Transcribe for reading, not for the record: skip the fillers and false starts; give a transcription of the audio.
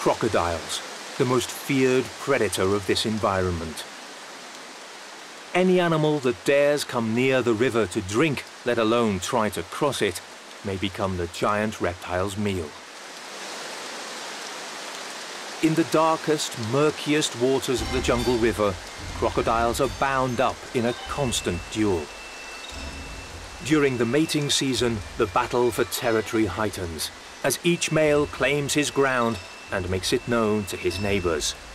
crocodiles, the most feared predator of this environment. Any animal that dares come near the river to drink, let alone try to cross it, may become the giant reptile's meal. In the darkest, murkiest waters of the jungle river, crocodiles are bound up in a constant duel. During the mating season, the battle for territory heightens, as each male claims his ground and makes it known to his neighbors.